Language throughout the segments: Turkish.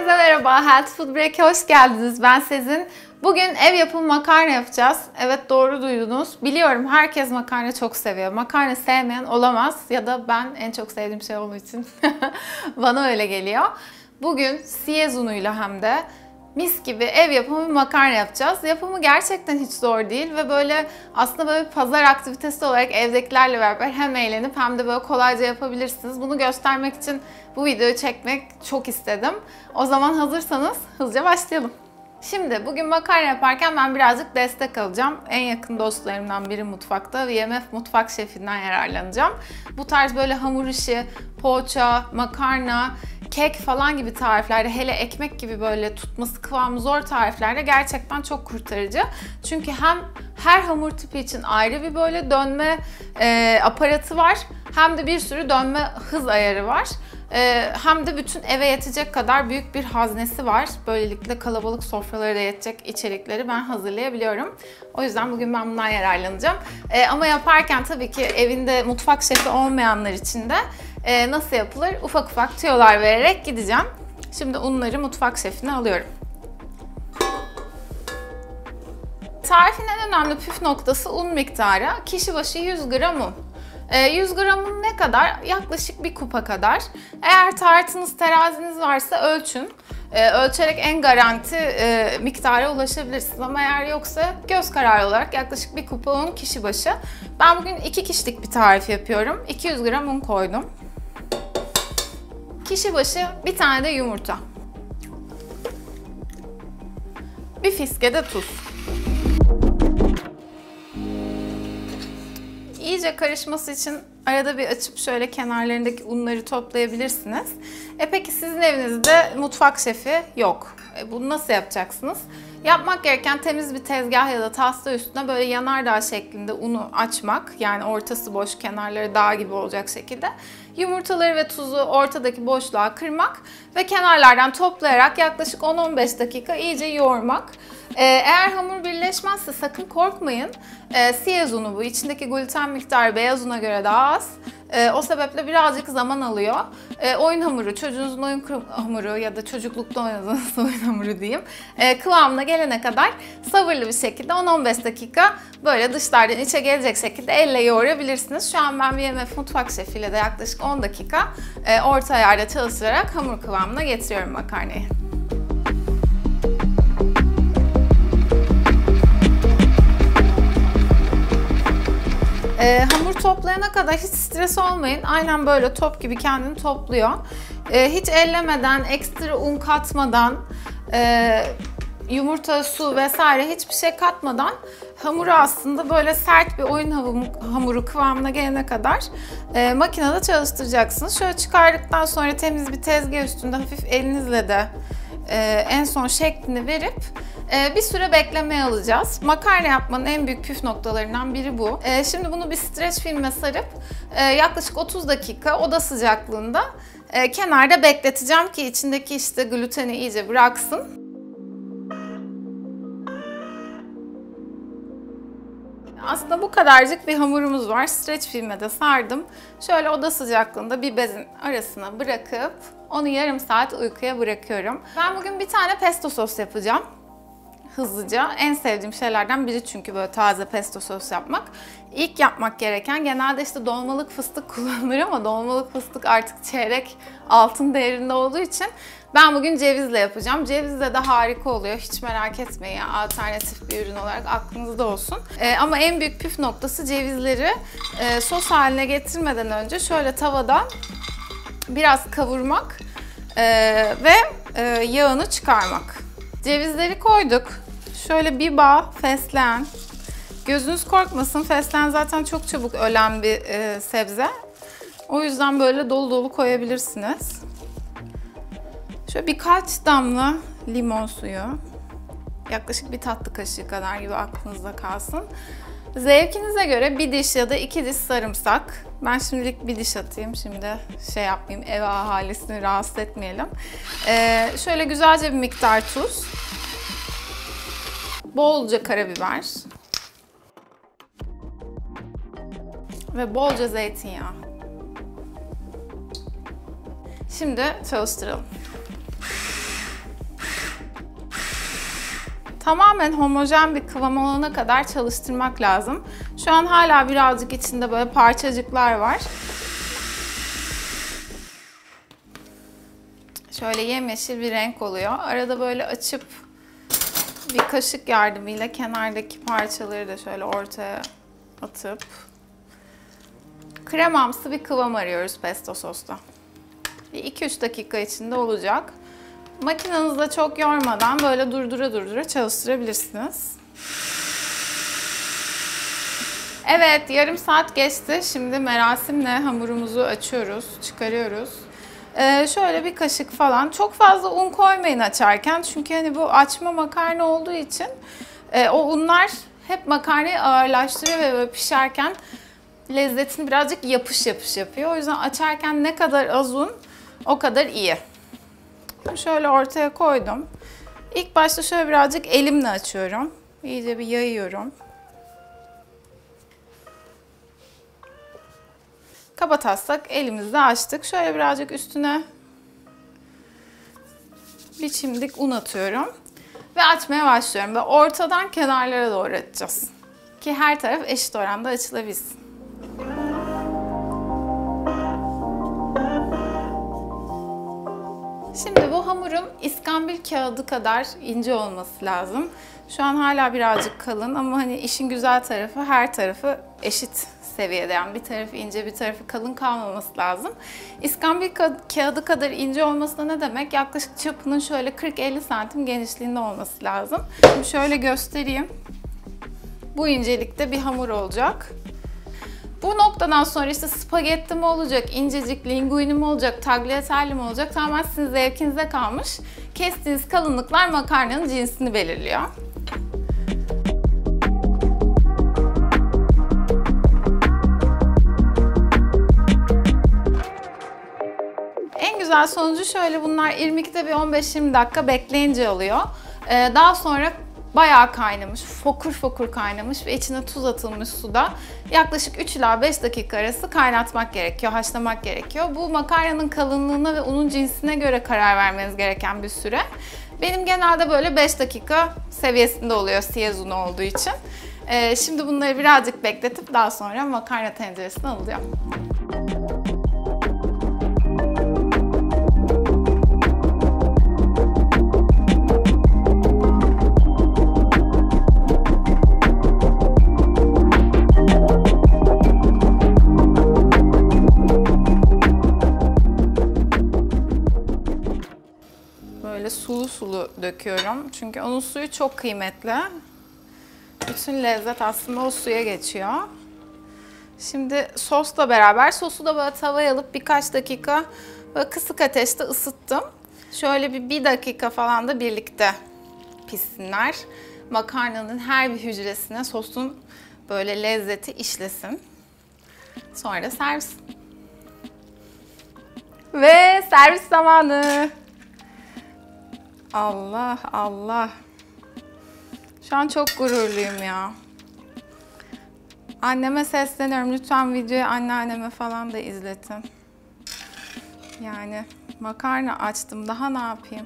Herkese merhaba, Health Food Break'e hoş geldiniz. Ben Sezin. Bugün ev yapımı makarna yapacağız. Evet, doğru duydunuz. Biliyorum herkes makarna çok seviyor. Makarna sevmeyen olamaz ya da ben en çok sevdiğim şey olduğu için bana öyle geliyor. Bugün siyez unuyla hem de mis gibi ev yapımı bir makarna yapacağız. Yapımı gerçekten hiç zor değil ve böyle aslında böyle bir pazar aktivitesi olarak evdekilerle beraber hem eğlenip hem de böyle kolayca yapabilirsiniz. Bunu göstermek için bu videoyu çekmek çok istedim. O zaman hazırsanız hızlıca başlayalım. Şimdi bugün makarna yaparken ben birazcık destek alacağım. En yakın dostlarımdan biri mutfakta ve YMF mutfak şefinden yararlanacağım. Bu tarz böyle hamur işi, poğaça, makarna, kek falan gibi tariflerde, hele ekmek gibi böyle tutması kıvamı zor tariflerde gerçekten çok kurtarıcı. Çünkü hem her hamur tipi için ayrı bir böyle dönme aparatı var, hem de bir sürü dönme hız ayarı var. Hem de bütün eve yetecek kadar büyük bir haznesi var. Böylelikle kalabalık sofralara da yetecek içerikleri ben hazırlayabiliyorum. O yüzden bugün ben bundan yararlanacağım. Ama yaparken tabii ki evinde mutfak şefi olmayanlar için de nasıl yapılır ufak ufak tüyolar vererek gideceğim. Şimdi unları mutfak şefine alıyorum. Tarifin en önemli püf noktası un miktarı. Kişi başı 100 gram un. 100 gramın ne kadar? Yaklaşık bir kupa kadar. Eğer tartınız, teraziniz varsa ölçün. Ölçerek en garanti miktara ulaşabilirsiniz. Ama eğer yoksa göz kararı olarak yaklaşık bir kupa un kişi başı. Ben bugün 2 kişilik bir tarif yapıyorum. 200 gram un koydum. Kişi başı bir tane de yumurta. Bir fiske de tuz. İyice karışması için arada bir açıp şöyle kenarlarındaki unları toplayabilirsiniz. Peki sizin evinizde mutfak şefi yok. Bunu nasıl yapacaksınız? Yapmak gereken temiz bir tezgah ya da tahta üstüne böyle yanardağ şeklinde unu açmak. Yani ortası boş, kenarları dağ gibi olacak şekilde. Yumurtaları ve tuzu ortadaki boşluğa kırmak ve kenarlardan toplayarak yaklaşık 10-15 dakika iyice yoğurmak. Eğer hamur birleşmezse sakın korkmayın. Siyez unu bu. İçindeki gluten miktarı beyaz una göre daha az. O sebeple birazcık zaman alıyor. Oyun hamuru, çocuğunuzun oyun hamuru ya da çocuklukta oynadığınız oyun hamuru diyeyim. Kıvamına gelene kadar sabırlı bir şekilde 10-15 dakika böyle dışlardan içe gelecek şekilde elle yoğurabilirsiniz. Şu an ben YMF mutfak şefiyle de yaklaşık 10 dakika orta ayarda çalıştırarak hamur kıvamına getiriyorum makarnayı. Hamur toplayana kadar hiç stres olmayın. Aynen böyle top gibi kendini topluyor. Hiç ellemeden, ekstra un katmadan, yumurta, su vesaire hiçbir şey katmadan hamuru aslında böyle sert bir oyun hamuru kıvamına gelene kadar makinede çalıştıracaksınız. Şöyle çıkardıktan sonra temiz bir tezgah üstünde hafif elinizle de en son şeklini verip bir süre beklemeye alacağız. Makarna yapmanın en büyük püf noktalarından biri bu. Şimdi bunu bir streç filme sarıp yaklaşık 30 dakika oda sıcaklığında kenarda bekleteceğim ki içindeki işte gluteni iyice bıraksın. Aslında bu kadarcık bir hamurumuz var. Streç filme de sardım. Şöyle oda sıcaklığında bir bezin arasına bırakıp onu yarım saat uykuya bırakıyorum. Ben bugün bir tane pesto sos yapacağım. Hızlıca. En sevdiğim şeylerden biri çünkü böyle taze pesto sos yapmak. İlk yapmak gereken genelde işte dolmalık fıstık kullanılır ama dolmalık fıstık artık çeyrek altın değerinde olduğu için ben bugün cevizle yapacağım. Cevizle de harika oluyor. Hiç merak etmeyin. Alternatif bir ürün olarak aklınızda olsun. Ama en büyük püf noktası cevizleri sos haline getirmeden önce şöyle tavada biraz kavurmak ve yağını çıkarmak. Cevizleri koyduk. Şöyle bir bağ fesleğen. Gözünüz korkmasın. Fesleğen zaten çok çabuk ölen bir sebze. O yüzden böyle dolu dolu koyabilirsiniz. Şöyle birkaç damla limon suyu. Yaklaşık bir tatlı kaşığı kadar gibi aklınızda kalsın. Zevkinize göre bir diş ya da 2 diş sarımsak. Ben şimdilik bir diş atayım. Şimdi şey yapmayayım, ev ahalisini rahatsız etmeyelim. Şöyle güzelce bir miktar tuz. Bolca karabiber. Ve bolca zeytinyağı. Şimdi çalıştıralım. Tamamen homojen bir kıvam olana kadar çalıştırmak lazım. Şu an hala birazcık içinde böyle parçacıklar var. Şöyle yemyeşil bir renk oluyor. Arada böyle açıp bir kaşık yardımıyla kenardaki parçaları da şöyle ortaya atıp kremamsı bir kıvam arıyoruz pesto sosta. 2-3 dakika içinde olacak. Makinenizde çok yormadan böyle durdura çalıştırabilirsiniz. Evet, yarım saat geçti. Şimdi merasimle hamurumuzu açıyoruz, çıkarıyoruz. Şöyle bir kaşık falan. Çok fazla un koymayın açarken. Çünkü hani bu açma makarna olduğu için o unlar hep makarnayı ağırlaştırıyor ve böyle pişerken lezzetini birazcık yapış yapıyor. O yüzden açarken ne kadar az un o kadar iyi. Şöyle ortaya koydum. İlk başta şöyle birazcık elimle açıyorum. İyice bir yayıyorum. Kabataslak elimizle açtık. Şöyle birazcık üstüne bir çimdik un atıyorum. Ve açmaya başlıyorum. Ve ortadan kenarlara doğru açacağız. Ki her taraf eşit oranda açılabilsin. Şimdi bu hamurun iskambil kağıdı kadar ince olması lazım. Şu an hala birazcık kalın ama hani işin güzel tarafı her tarafı eşit seviyede. Yani bir tarafı ince bir tarafı kalın kalmaması lazım. İskambil kağıdı kadar ince olması da ne demek? Yaklaşık çapının şöyle 40-50 santim genişliğinde olması lazım. Şimdi şöyle göstereyim. Bu incelikte bir hamur olacak. Bu noktadan sonra işte spagetti mi olacak, incecik linguini mi olacak, tagliatelle mi olacak tamamen sizin zevkinize kalmış. Kestiğiniz kalınlıklar makarnanın cinsini belirliyor. En güzel sonucu şöyle, bunlar irmikte bir 15-20 dakika bekleyince oluyor. Daha sonra bayağı kaynamış, fokur fokur kaynamış ve içine tuz atılmış suda yaklaşık 3 ila 5 dakika arası kaynatmak gerekiyor, haşlamak gerekiyor. Bu makarnanın kalınlığına ve unun cinsine göre karar vermeniz gereken bir süre. Benim genelde böyle 5 dakika seviyesinde oluyor siyez unu olduğu için. Şimdi bunları birazcık bekletip daha sonra makarna tenceresine alacağım. Böyle sulu sulu döküyorum. Çünkü onun suyu çok kıymetli. Bütün lezzet aslında o suya geçiyor. Şimdi sosla beraber, sosu da böyle tavaya alıp birkaç dakika böyle kısık ateşte ısıttım. Şöyle bir dakika falan da birlikte pişsinler. Makarnanın her bir hücresine sosun böyle lezzeti işlesin. Sonra da servis. Ve servis zamanı. Allah Allah. Şu an çok gururluyum ya. Anneme sesleniyorum. Lütfen videoyu anneanneme falan da izletin. Yani makarna açtım. Daha ne yapayım?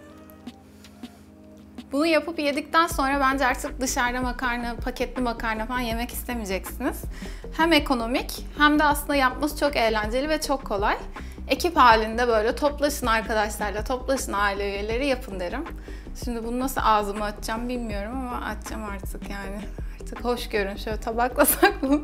Bunu yapıp yedikten sonra bence artık dışarıda makarna, paketli makarna falan yemek istemeyeceksiniz. Hem ekonomik hem de aslında yapması çok eğlenceli ve çok kolay. Ekip halinde böyle toplaşın arkadaşlarla, toplaşın aile üyeleri yapın derim. Şimdi bunu nasıl ağzıma atacağım bilmiyorum ama atacağım artık yani. Artık hoş görün. Şöyle tabaklasak mı?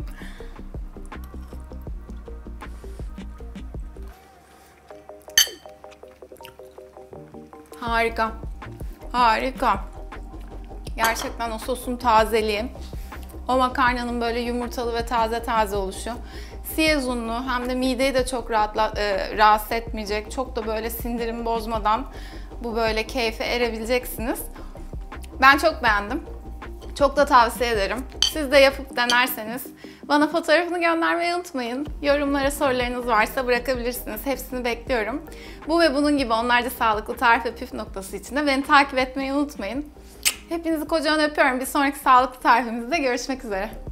Harika. Harika. Gerçekten o sosun tazeliği, o makarnanın böyle yumurtalı ve taze taze oluşu, siyez unlu, hem de mideyi de çok rahatsız etmeyecek, çok da böyle sindirim bozmadan bu böyle keyfe erebileceksiniz. Ben çok beğendim. Çok da tavsiye ederim. Siz de yapıp denerseniz bana fotoğrafını göndermeyi unutmayın. Yorumlara sorularınız varsa bırakabilirsiniz. Hepsini bekliyorum. Bu ve bunun gibi onlarca sağlıklı tarif ve püf noktası için de beni takip etmeyi unutmayın. Hepinizi kocaman öpüyorum. Bir sonraki sağlıklı tarifimizde görüşmek üzere.